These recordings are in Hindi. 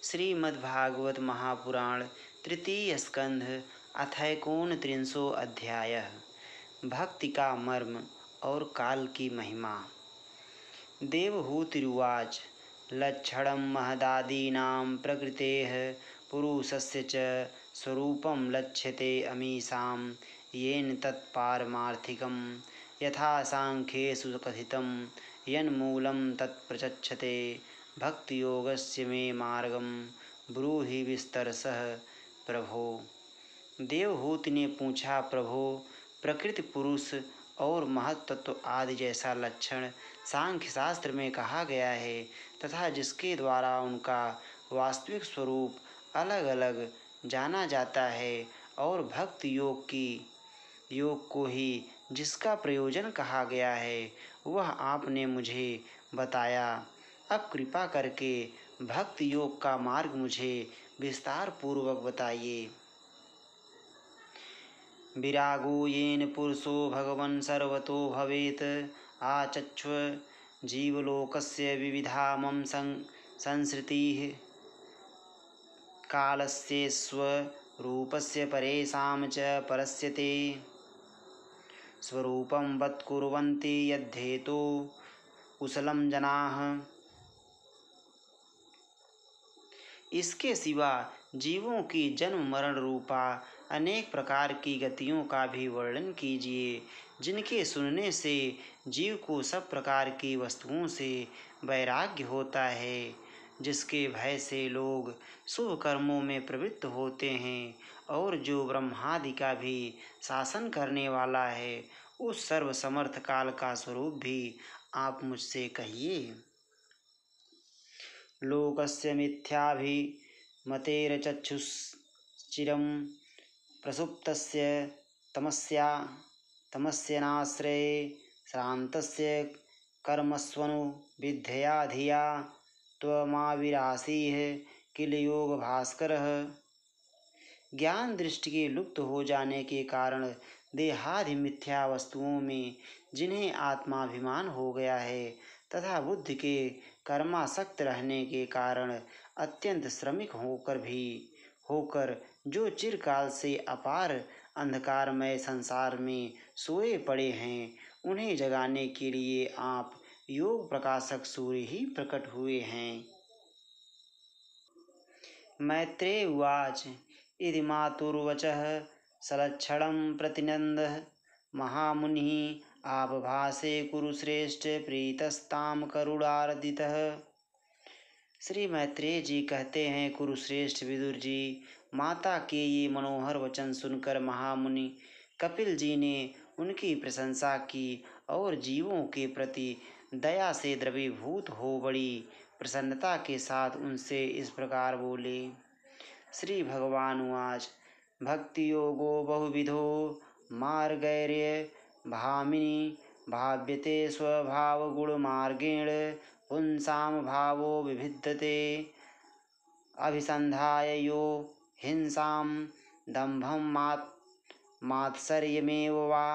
श्रीमद्भागवत महापुराण तृतीय स्कंध अथैकोनत्रिंशो अध्यायः भक्ति का मर्म और काल की महिमा। देवहूतिरुवाच लक्षणं महदादीनां प्रकृतेः पुरुषस्य च स्वरूपं लक्ष्यते अमीसां येन तत्पारमार्थिकं यथा सांख्येषु कथितं यन्मूलं तत्प्रचक्षते भक्तियोगस्य मे मार्गं ब्रूहि विस्तरसः प्रभो। देवहूति ने पूछा, प्रभो, प्रकृति, पुरुष और महत्त्व आदि जैसा लक्षण सांख्य शास्त्र में कहा गया है तथा जिसके द्वारा उनका वास्तविक स्वरूप अलग अलग जाना जाता है और भक्ति योग को ही जिसका प्रयोजन कहा गया है वह आपने मुझे बताया। अब कृपा करके भक्ति योग का मार्ग मुझे विस्तार पूर्वक बताइए। विरागो येन पुरुषो भगवन् सर्वतो भवेत् आचक्ष्व जीवलोकस्य विविधामं संसृतिः कालस्य स्वरूपस्य परेषां च परस्यते स्वरूपं वत्कुर्वन्ति यद्धेतो कुशलं जनाः। इसके सिवा जीवों की जन्म मरण रूपा अनेक प्रकार की गतियों का भी वर्णन कीजिए जिनके सुनने से जीव को सब प्रकार की वस्तुओं से वैराग्य होता है, जिसके भय से लोग शुभ कर्मों में प्रवृत्त होते हैं और जो ब्रह्मादि का भी शासन करने वाला है उस सर्वसमर्थ काल का स्वरूप भी आप मुझसे कहिए। लोकस्य मिथ्याभिमतेर्चक्षुश्चिरं प्रसुप्तस्य तमस्यानाश्रये श्रान्तस्य कर्मस्वनुविद्यया धिया त्वमाविरासीः किल योग भास्करः। ज्ञान दृष्टि के लुप्त हो जाने के कारण देहादि मिथ्या वस्तुओं में जिन्हें आत्माभिमान हो गया है तथा बुद्धि के कर्मासक्त रहने के कारण अत्यंत श्रमिक होकर जो चिरकाल से अपार अंधकारमय संसार में सोए पड़े हैं उन्हें जगाने के लिए आप योग प्रकाशक सूर्य ही प्रकट हुए हैं। मैत्रेय उवाच इति मातुर्वचः सलक्षणं प्रतिनन्दः महामुनिः आबभासे कुरुश्रेष्ठ प्रीतस्ताम करुणार्दितः। श्री मैत्रेय जी कहते हैं, कुरुश्रेष्ठ विदुर जी, माता के ये मनोहर वचन सुनकर महामुनि कपिल जी ने उनकी प्रशंसा की और जीवों के प्रति दया से द्रवीभूत हो बड़ी प्रसन्नता के साथ उनसे इस प्रकार बोले। श्री भगवान उवाच भक्ति योगो बहुविधो मार्गैर्य भामिनी भाव्यते स्वभाव गुण मार्गेण पुंसाम भावो विभिद्यते अभिसंधाय यो हिंसाम दंभं मात्सर्यमेव वा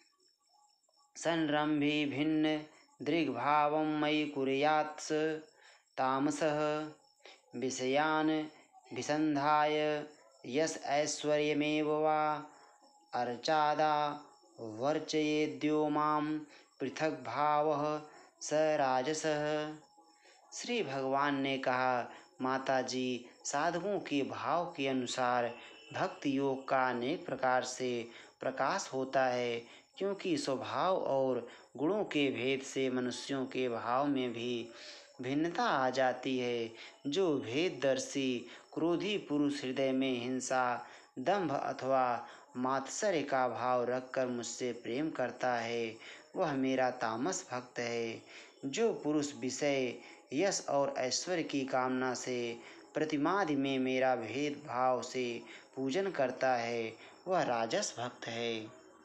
संरंभी भिन्न दृग्भावं मयि कुर्यात् तामसः विषयान् विसंधाय यश ऐश्वर्यमेव वा अर्चादा वर्चयेद्यो मां पृथक भावः स राजसः। श्री भगवान ने कहा, माता जी, साधुओं के भाव के अनुसार भक्ति योग का अनेक प्रकार से प्रकाश होता है, क्योंकि स्वभाव और गुणों के भेद से मनुष्यों के भाव में भी भिन्नता आ जाती है। जो भेददर्शी क्रोधी पुरुष हृदय में हिंसा, दंभ अथवा मात्सर्य का भाव रखकर मुझसे प्रेम करता है वह मेरा तामस भक्त है। जो पुरुष विषय, यश और ऐश्वर्य की कामना से प्रतिमादि में मेरा भेदभाव से पूजन करता है वह राजस भक्त है।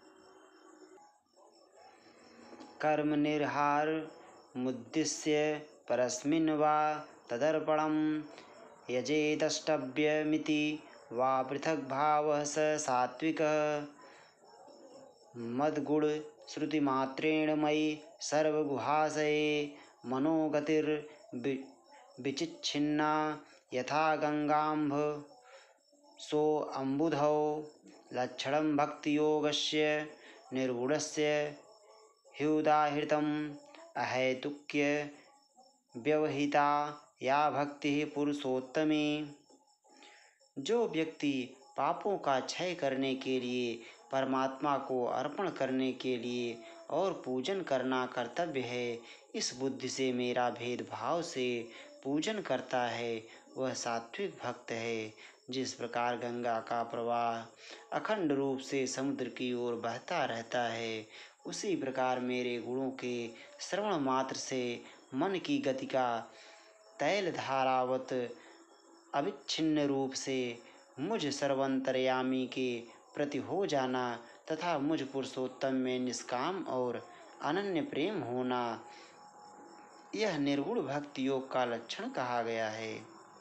कर्म निर्हार मुद्दिश्य परस्मिन् वा तदर्पणं यजेदष्टव्यमिति वा पृथक भावः स सात्विकः। मद्गुण श्रुतिमात्रेण मयि सर्वगुहाशये मनोगतिर्विचिच्छिन्ना यथा गंगांभ सो अम्बुधौ लक्षणं भक्तियोगस्य निर्गुणस्य ह्युदाहृतम् अहैतुक्य व्यवहिता या भक्ति पुरुषोत्तमे। जो व्यक्ति पापों का क्षय करने के लिए, परमात्मा को अर्पण करने के लिए और पूजन करना कर्तव्य है, इस बुद्धि से मेरा भेदभाव से पूजन करता है, वह सात्विक भक्त है। जिस प्रकार गंगा का प्रवाह अखंड रूप से समुद्र की ओर बहता रहता है, उसी प्रकार मेरे गुणों के श्रवण मात्र से मन की गति का तैल धारावत अविच्छिन्न रूप से मुझ सर्वंतर्यामी के प्रति हो जाना तथा मुझ पुरुषोत्तम में निष्काम और अनन्य प्रेम होना, यह निर्गुण भक्ति योग का लक्षण कहा गया है।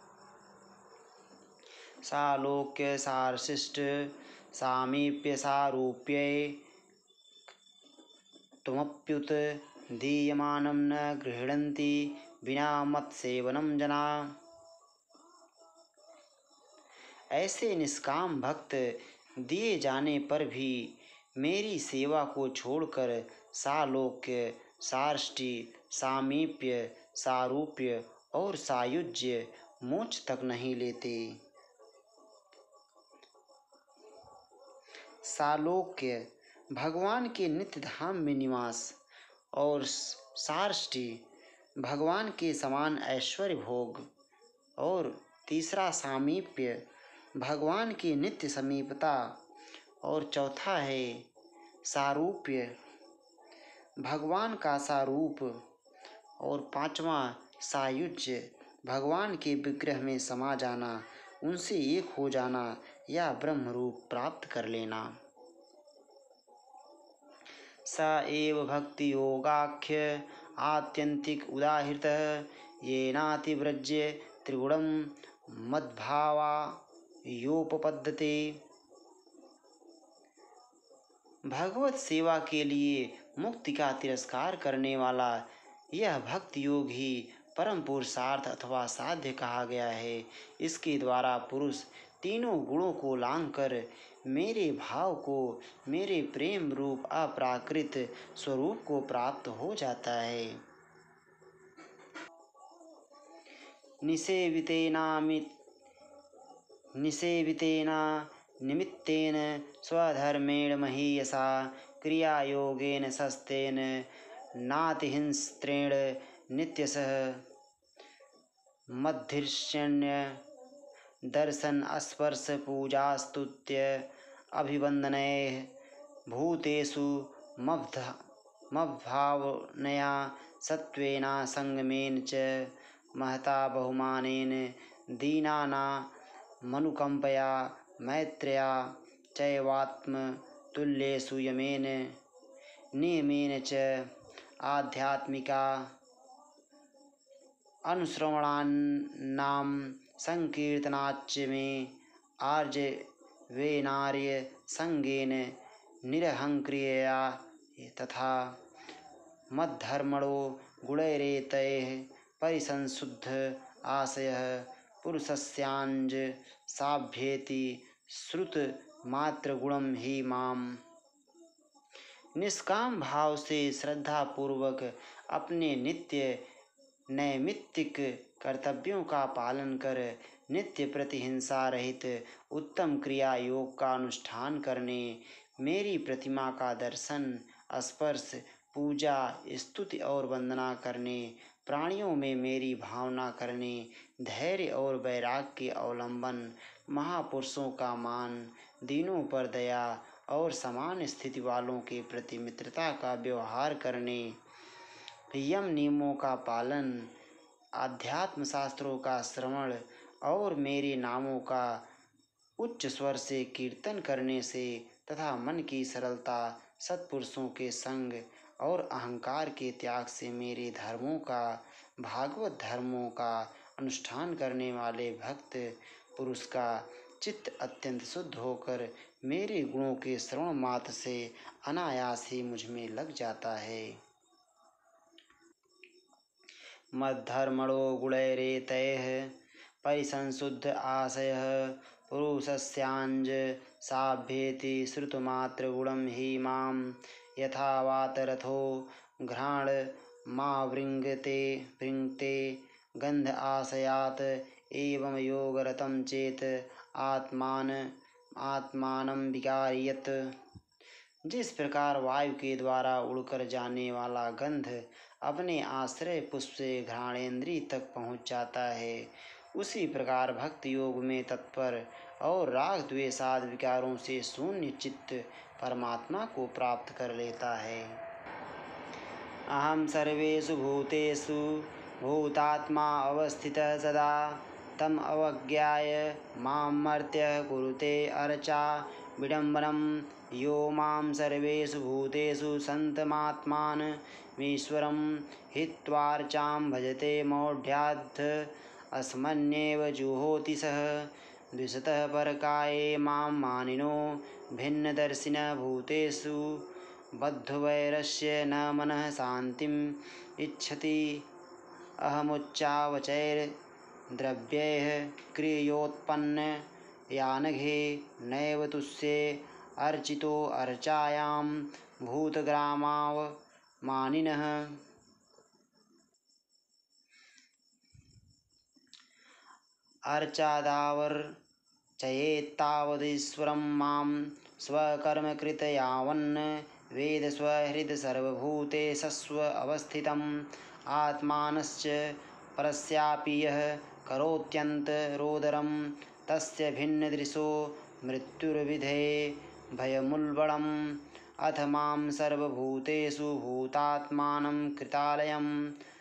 सालोक्य सारशिष्ट सामीप्य सारूप्ये तुमप्युत दीयमानं न गृह्णन्ति बिना मत्सेवनं जना। ऐसे निष्काम भक्त दिए जाने पर भी मेरी सेवा को छोड़कर सालोक्य, सार्ष्टि, सामीप्य, सारूप्य और सायुज्य मोक्ष तक नहीं लेते। सालोक्य भगवान के नित्य धाम में निवास और सार्ष्टि भगवान के समान ऐश्वर्य भोग और तीसरा सामीप्य भगवान की नित्य समीपता और चौथा है सारूप्य भगवान का सारूप और पांचवा सायुज्य भगवान के विग्रह में समा जाना, उनसे एक हो जाना या ब्रह्म रूप प्राप्त कर लेना। स एव भक्ति योगाख्य आत्यंतिक उदाहृतः येनातिव्रज्य त्रिगुणं मद्भावा योपपद्यते। भगवत सेवा के लिए मुक्ति का तिरस्कार करने वाला यह भक्ति योग ही परम पुरुषार्थ अथवा साध्य कहा गया है। इसके द्वारा पुरुष तीनों गुणों को लांघकर मेरे भाव को, मेरे प्रेम रूप अप्राकृत स्वरूप को प्राप्त हो जाता है। निसेवितेन निमित्तेन स्वधर्मेण महीयसा क्रियायोगेन सस्तेन नातिहिंस्त्रेण नित्यशः मध्यर्षण्य दर्शन स्पर्श पूजास्तुत्य अभिवंदनैः भूतेषु मद्भावनया सत्त्वेन संगमेन च महता बहुमानेन दीनानामनुकंपया मैत्र्या चैवात्मतुल्येषु यमेन नियमेन च आध्यात्मिका अनुश्रवणानां संकीर्तनाच्च मे आर्जवेनार्य संगेन निरहंक्रियया तथा मद्धर्मणो गुणैरेतैः परिसंशुद्ध आशयः पुरुषस्यांज साभ्येति श्रुत मात्र गुणम ही माम। निष्काम भाव से श्रद्धा पूर्वक अपने नित्य नैमित्तिक कर्तव्यों का पालन कर नित्य प्रतिहिंसा रहित उत्तम क्रिया योग का अनुष्ठान करने, मेरी प्रतिमा का दर्शन, स्पर्श, पूजा, स्तुति और वंदना करने, प्राणियों में मेरी भावना करने, धैर्य और वैराग्य के अवलंबन, महापुरुषों का मान, दीनों पर दया और समान स्थिति वालों के प्रति मित्रता का व्यवहार करने, यम नियमों का पालन, आध्यात्म शास्त्रों का श्रवण और मेरे नामों का उच्च स्वर से कीर्तन करने से तथा मन की सरलता, सत्पुरुषों के संग और अहंकार के त्याग से मेरे धर्मों का, भागवत धर्मों का अनुष्ठान करने वाले भक्त पुरुष का चित्त अत्यंत शुद्ध होकर मेरे गुणों के श्रवण मात्र से अनायास ही मुझ में लग जाता है। मद्धर्मणो गुणैरेतैः परिसंशुद्ध आशयः पुरुषस्याञ्ज साभ्येति श्रुतमात्रगुणं हि मां यथा वातरथो घ्राणमावृङ्क्ते गन्ध आशयात् एवं योगरतं चेत आत्मानं विकारयेत्। जिस प्रकार वायु के द्वारा उड़कर जाने वाला गंध अपने आश्रय पुष्प से घ्राणेन्द्रिय तक पहुँच जाता है, उसी प्रकार भक्ति योग में तत्पर और राग द्वेषादि विकारों से शून्य चित्त परमात्मा को प्राप्त कर लेता है। अहम सर्वेषु भूतेषु भूतात्मा अवस्थितः सदा तम अवज्ञाय मां मर्त्यः कुरुते अर्चा विडम्बनम् यो मां सर्वेषु भूतेषु सन्तमात्मानमीश्वरं हित्वार्चां भजते मौढ्याद्ध अस्मन्येव जुहोति सः द्विषतः परकाये मां मानिनो भिन्नदर्शिनः भूतेषु बद्धवैरस्य न मनः शान्तिम् इच्छति अहमुच्चावचैर्द्रव्यैः क्रियोत्पन्न यानघे नैव तुष्ये अर्चितो अर्चायां भूतग्रामावमानिनः। अर्चादावर्चयेत्तावदीश्वरं मां स्वकर्मकृत यावन्न वेद स्वहृद सर्वभूतेषु अवस्थितम् आत्मानश्च परस्यापि यः करोत्यन्तरोदरं तस्य भिन्नदृशो मृत्युर्विधे भयमुल्बणम् अथ मां सर्वभूतेषु भूतात्मानं कृतालयम्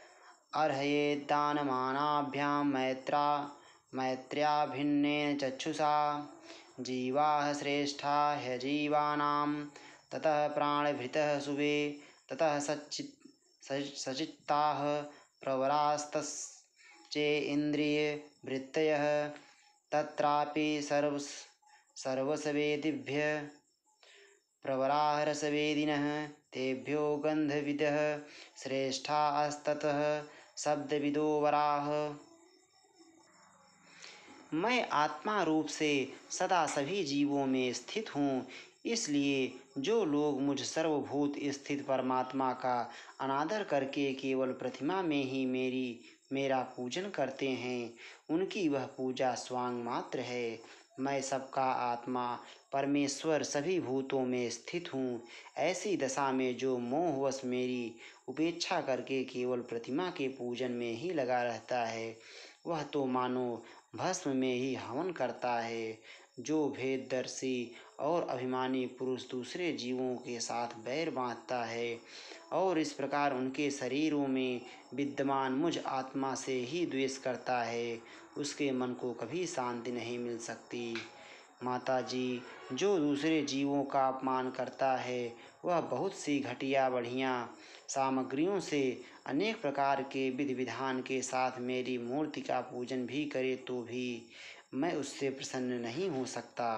अर्हयेद्दानमानाभ्यां मैत्र्या भिन्नेन चक्षुषा जीवाः श्रेष्ठा ह्यजीवानां ततः प्राणभृतः शुभे ततः सचित्ताः प्रवरास्तश्चे इन्द्रियवृत्तयः तत्रापि सर्वसवेदिभ्यः प्रवराः रसवेदिनः तेभ्यो गन्धविदः श्रेष्ठास्ततः शब्दविदो वराः। मैं आत्मा रूप से सदा सभी जीवों में स्थित हूँ, इसलिए जो लोग मुझ सर्वभूत स्थित परमात्मा का अनादर करके केवल प्रतिमा में ही मेरा पूजन करते हैं, उनकी वह पूजा स्वांग मात्र है। मैं सबका आत्मा परमेश्वर सभी भूतों में स्थित हूँ। ऐसी दशा में जो मोहवश मेरी उपेक्षा करके केवल प्रतिमा के पूजन में ही लगा रहता है, वह तो मानो भस्म में ही हवन करता है। जो भेददर्शी और अभिमानी पुरुष दूसरे जीवों के साथ बैर बांधता है और इस प्रकार उनके शरीरों में विद्यमान मुझ आत्मा से ही द्वेष करता है, उसके मन को कभी शांति नहीं मिल सकती। माता जी, जो दूसरे जीवों का अपमान करता है, वह बहुत सी घटिया बढ़िया सामग्रियों से अनेक प्रकार के विधि विधान के साथ मेरी मूर्ति का पूजन भी करे तो भी मैं उससे प्रसन्न नहीं हो सकता।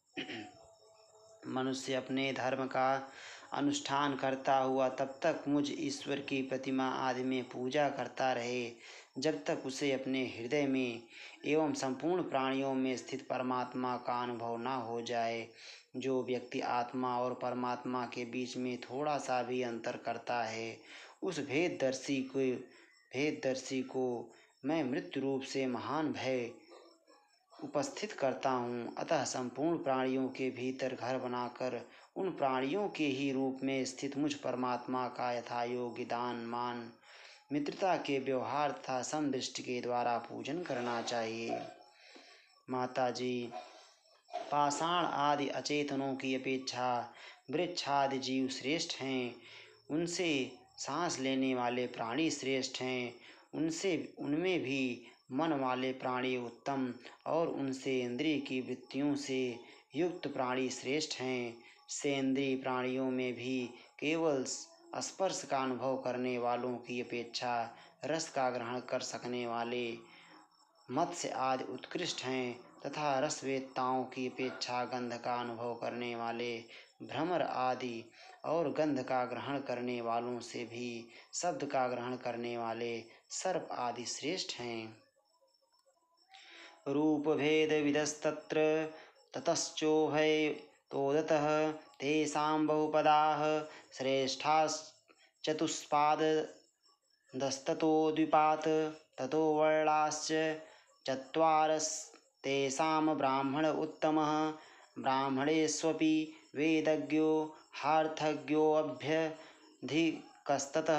मनुष्य अपने धर्म का अनुष्ठान करता हुआ तब तक मुझ ईश्वर की प्रतिमा आदि में पूजा करता रहे, जब तक उसे अपने हृदय में एवं संपूर्ण प्राणियों में स्थित परमात्मा का अनुभव न हो जाए। जो व्यक्ति आत्मा और परमात्मा के बीच में थोड़ा सा भी अंतर करता है, उस भेददर्शी को मैं मृत्यु रूप से महान भय उपस्थित करता हूँ। अतः संपूर्ण प्राणियों के भीतर घर बनाकर उन प्राणियों के ही रूप में स्थित मुझ परमात्मा का यथायोग्य दान मान मित्रता के व्यवहार तथा समदृष्टि के द्वारा पूजन करना चाहिए। माता जी, पाषाण आदि अचेतनों की अपेक्षा वृक्ष आदि जीव श्रेष्ठ हैं। उनसे सांस लेने वाले प्राणी श्रेष्ठ हैं। उनमें भी मन वाले प्राणी उत्तम और उनसे इंद्रिय की वृत्तियों से युक्त प्राणी श्रेष्ठ हैं। सेंद्रीय प्राणियों में भी केवल स्पर्श का अनुभव करने वालों की अपेक्षा रस का ग्रहण कर सकने वाले मत्स्य आदि उत्कृष्ट हैं तथा रसवेत्ताओं की अपेक्षा गंध का अनुभव करने वाले भ्रमर आदि और गंध का ग्रहण करने वालों से भी शब्द का ग्रहण करने वाले सर्प आदि श्रेष्ठ हैं। रूपभेदविदस्तत्र ततश्चोभयतोदतः तेषां बहुपदाः श्रेष्ठाश्चतुष्पादस्ततो द्विपात् ततो वर्णाश्च चत्वारस्तेषां ब्राह्मण उत्तमः ब्राह्मणेष्वपि वेदज्ञो हार्थज्ञोऽभ्यधिकस्ततः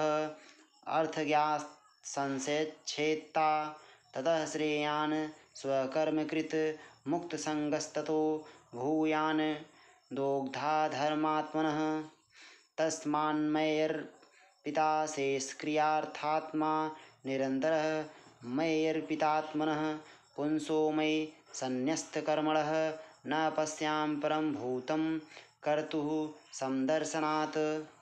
अर्थज्ञासंशयच्छेत्ता ततः श्रेयान् स्वकर्मकृत मुक्तसङ्गस्ततो भूयान् दोग्धाधर्मात्मनः तस्मान्मयर्पिता शेषक्रियार्थात्मा निरन्तरः मय्यर्पितात्मनः पुंसो मयि सन्न्यस्तकर्मणः न पश्यामि परं भूतं कर्तुः समदर्शनात्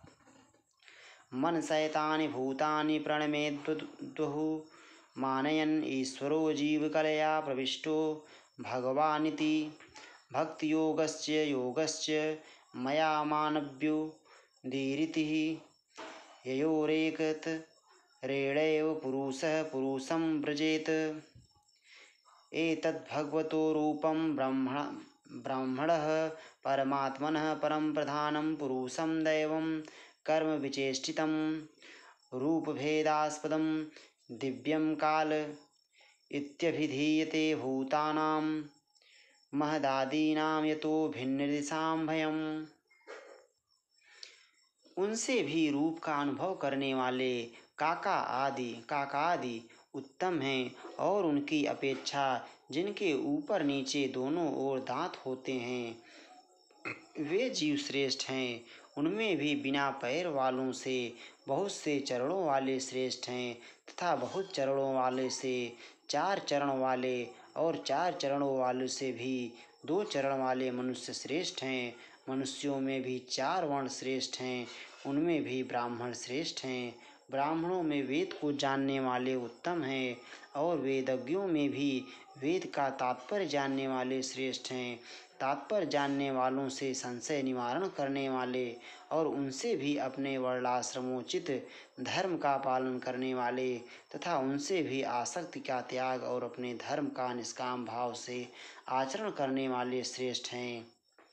मनसैतानि भूतानि प्रणमेद्वुः मानयन् ईश्वरो जीवकलया प्रविष्टो भगवानिति भक्तियोगस्य योगस्य मया मानव्युदीरितिः ययोरेकत्रेणैव पुरुषः पुरुषं व्रजेत् एतद्भगवतो रूपं ब्रह्मणः परमात्मनः परं प्रधानं पुरुषं दैवं कर्म विचेष्टितं रूपभेदास्पदं दिव्यं काल इत्यभिधीयते भूतानां महदादीनां यतो भिन्नदिशां भयम्। उनसे भी रूप का अनुभव करने वाले काका आदि उत्तम हैं और उनकी अपेक्षा जिनके ऊपर नीचे दोनों ओर दांत होते हैं वे जीव श्रेष्ठ हैं। उनमें भी बिना पैर वालों से बहुत से चरणों वाले श्रेष्ठ हैं तथा बहुत चरणों वाले से 4 चरण वाले और 4 चरणों वाले से भी 2 चरण वाले मनुष्य श्रेष्ठ हैं। मनुष्यों में भी 4 वर्ण श्रेष्ठ हैं, उनमें भी ब्राह्मण श्रेष्ठ हैं। ब्राह्मणों में वेद को जानने वाले उत्तम हैं और वेदज्ञों में भी वेद का तात्पर्य जानने वाले श्रेष्ठ हैं। तात्पर्य जानने वालों से संशय निवारण करने वाले और उनसे भी अपने वर्णाश्रमोचित धर्म का पालन करने वाले तथा उनसे भी आसक्ति का त्याग और अपने धर्म का निष्काम भाव से आचरण करने वाले श्रेष्ठ हैं।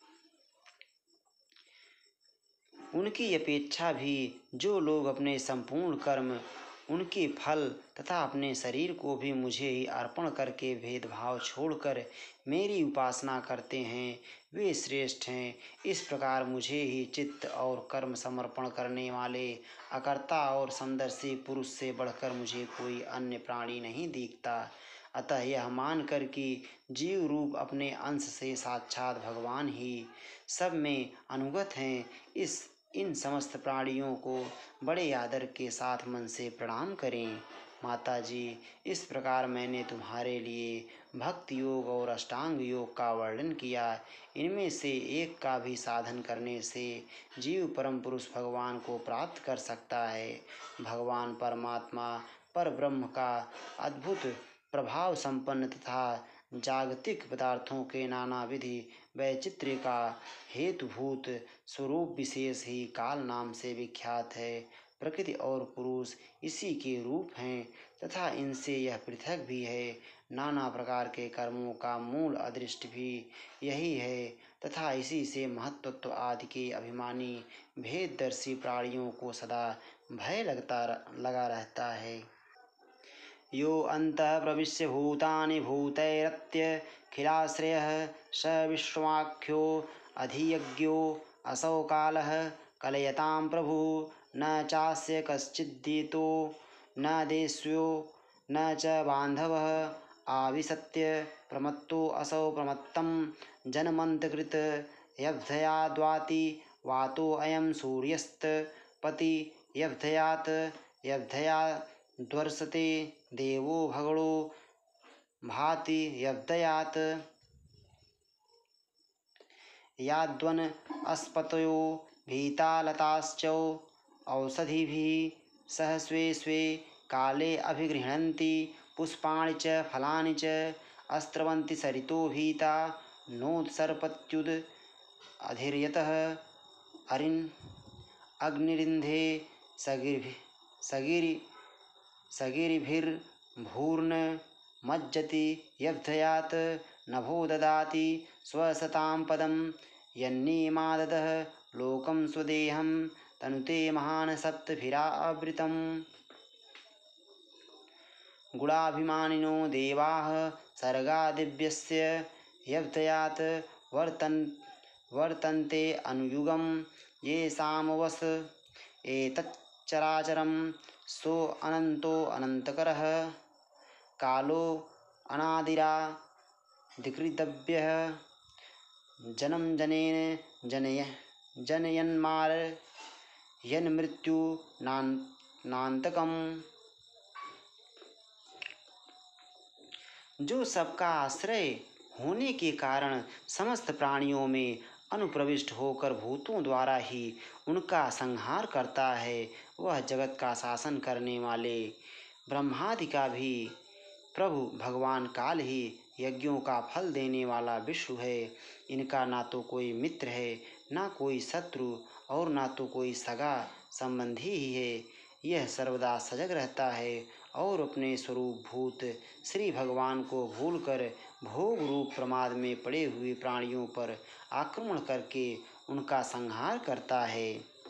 उनकी अपेक्षा भी जो लोग अपने संपूर्ण कर्म, उनके फल तथा अपने शरीर को भी मुझे ही अर्पण करके भेदभाव छोड़कर मेरी उपासना करते हैं वे श्रेष्ठ हैं। इस प्रकार मुझे ही चित्त और कर्म समर्पण करने वाले अकर्ता और समदर्शी पुरुष से बढ़कर मुझे कोई अन्य प्राणी नहीं दिखता। अतः यह मानकर कि जीव रूप अपने अंश से साक्षात भगवान ही सब में अनुगत हैं, इन समस्त प्राणियों को बड़े आदर के साथ मन से प्रणाम करें। माता जी, इस प्रकार मैंने तुम्हारे लिए भक्ति योग और अष्टांग योग का वर्णन किया। इनमें से एक का भी साधन करने से जीव परम पुरुष भगवान को प्राप्त कर सकता है। भगवान परमात्मा पर ब्रह्म का अद्भुत प्रभाव संपन्न तथा जागतिक पदार्थों के नाना विधि वैचित्र्य का हेतुभूत स्वरूप विशेष ही काल नाम से विख्यात है। प्रकृति और पुरुष इसी के रूप हैं तथा इनसे यह पृथक भी है। नाना प्रकार के कर्मों का मूल अदृष्ट भी यही है तथा इसी से महत्त्व आदि के अभिमानी भेददर्शी प्राणियों को सदा भय लगा रहता है। यो अन्तः प्रविश्य भूतानि भूतैरत्यखिलाश्रयः स विश्वमाख्यो अधियज्ञो असौ कालः कलयतां प्रभुः न चास्य कश्चिद्दितो न देश्यो न च बान्धवः आविशत्य प्रमत्तो असौ प्रमत्तं जनमन्तकृत यब्धयाद्वाति वातो अयं सूर्यस्तपति यब्धयाद्वर्षते देवो भगणो भाति यब्धयात् याद्वन अस्पतयो भीतालताश्चौ औषधिभिः सह स्वे स्वे काले अभिगृह्णन्ति पुष्पाणि च फलानि च अस्त्रवन्ति सरितो भीता नोत्सर्पत्युद अधीर्यतः अग्निरिन्धे सगिरिभिर्भूर्न मज्जति यब्धयात् नभो ददाति स्वसतां पदं यन्निमाददः लोकं स्वदेहं तनुते महान् सप्तभिरावृतम् गुणाभिमानिनो देवाः सर्गादिव्यस्य यब्धयात् वर्तन्ते अनुयुगं येषामवस एतच्चराचरं सोऽनन्तो अनन्तकरः कालो अनादिरादिकृतव्यः जन्म जनेन जनयन्मृत्यु नान्तकम्। जो सबका आश्रय होने के कारण समस्त प्राणियों में अनुप्रविष्ट होकर भूतों द्वारा ही उनका संहार करता है, वह जगत का शासन करने वाले ब्रह्मादि का भी प्रभु भगवान काल ही यज्ञों का फल देने वाला विष्णु है। इनका ना तो कोई मित्र है, ना कोई शत्रु और ना तो कोई सगा संबंधी ही है। यह सर्वदा सजग रहता है और अपने स्वरूप भूत श्री भगवान को भूलकर भोग रूप प्रमाद में पड़े हुए प्राणियों पर आक्रमण करके उनका संहार करता है।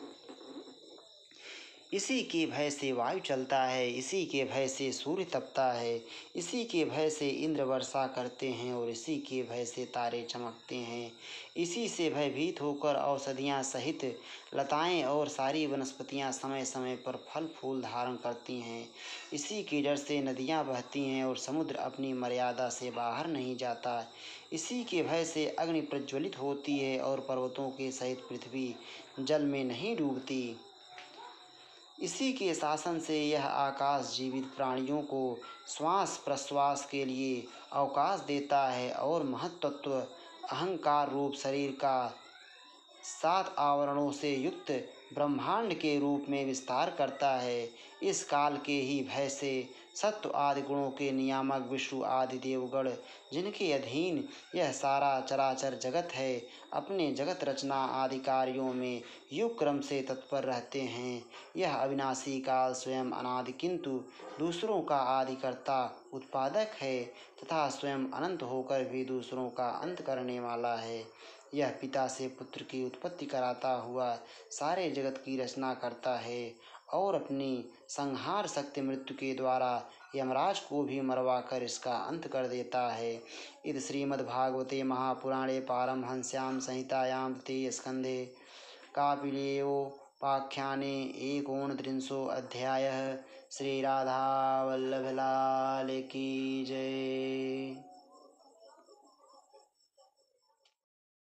इसी के भय से वायु चलता है, इसी के भय से सूर्य तपता है, इसी के भय से इंद्र वर्षा करते हैं और इसी के भय से तारे चमकते हैं। इसी से भयभीत होकर औषधियाँ सहित लताएं और सारी वनस्पतियाँ समय समय पर फल फूल धारण करती हैं। इसी के डर से नदियाँ बहती हैं और समुद्र अपनी मर्यादा से बाहर नहीं जाता। इसी के भय से अग्नि प्रज्वलित होती है और पर्वतों के सहित पृथ्वी जल में नहीं डूबती। इसी के शासन से यह आकाश जीवित प्राणियों को श्वास प्रश्वास के लिए अवकाश देता है और महत्त्व अहंकार रूप शरीर का 7 आवरणों से युक्त ब्रह्मांड के रूप में विस्तार करता है। इस काल के ही भय से सत्व आदि गुणों के नियामक विष्णु आदि देवगण, जिनके अधीन यह सारा चराचर जगत है, अपने जगत रचना आदि कार्यों में युग क्रम से तत्पर रहते हैं। यह अविनाशी काल स्वयं अनादि किंतु दूसरों का आदिकर्ता उत्पादक है तथा स्वयं अनंत होकर भी दूसरों का अंत करने वाला है। यह पिता से पुत्र की उत्पत्ति कराता हुआ सारे जगत की रचना करता है और अपनी संहार शक्ति मृत्यु के द्वारा यमराज को भी मरवा कर इसका अंत कर देता है। इति श्रीमद्भागवते महापुराणे पारमहंस्यां संहितायां द्वितीय स्कंधे कापिलेयोपाख्याने 39 अध्यायः। श्री राधा वल्लभ लाल की जय।